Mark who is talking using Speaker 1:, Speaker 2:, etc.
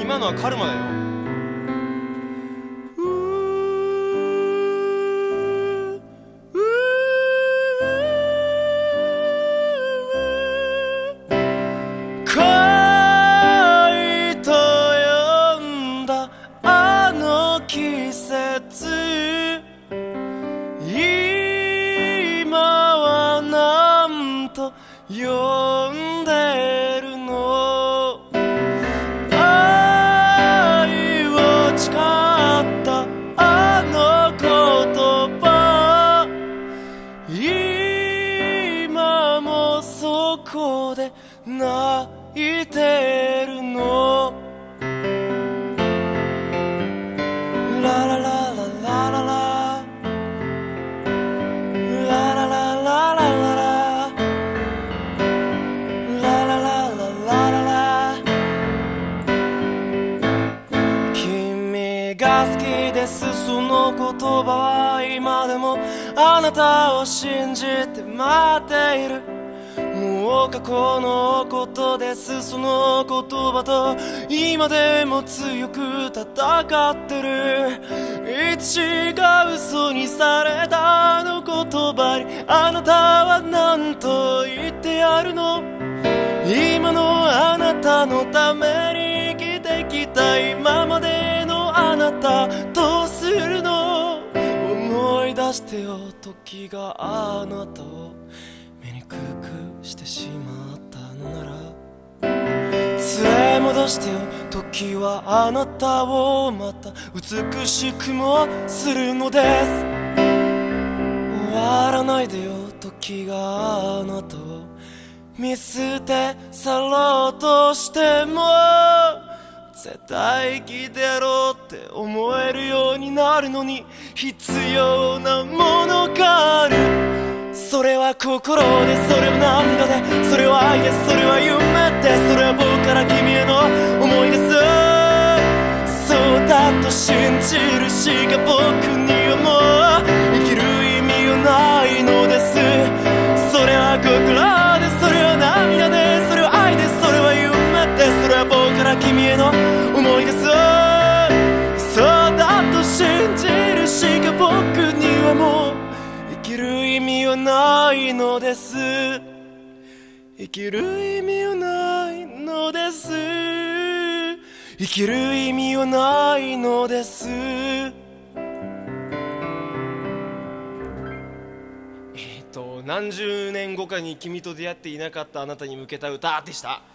Speaker 1: 今のはカルマだよ。
Speaker 2: 恋と呼んだあの季節、今はなんと呼んでるの。愛を誓ったあの言葉、今もそこで泣いてるの。ララララララララララララララララ。君が好きですその言葉は今でもあなたを信じて待っている。もう過去のことですその言葉と今でも強く戦ってる。いつが嘘にされたあの言葉にあなたは何と言ってやるの。今のあなたのために生きてきた今までのあなたどうするの。思い出してよ時があなたを醜くしてしまったのなら。連れ戻してよ時はあなたをまた美しくもするのです。終わらないでよ時があなたを見捨て去ろうとしても絶対生きてやろうって思えるようになるのに必要なものがある。それは心でそれは涙でそれは愛でそれは夢でそれは僕から君への思いです。そうだと信じるしか僕にはもう生きる意味がないのです。それは心でそれは涙でそれは愛でそれは夢でそれは僕から君への思いです。そうだと信じるしか僕にはもう生きる意味はないのです。生きる意味はないのです。生きる意味はないのです。
Speaker 1: 何十年後かに君と出会っていなかったあなたに向けた歌でした。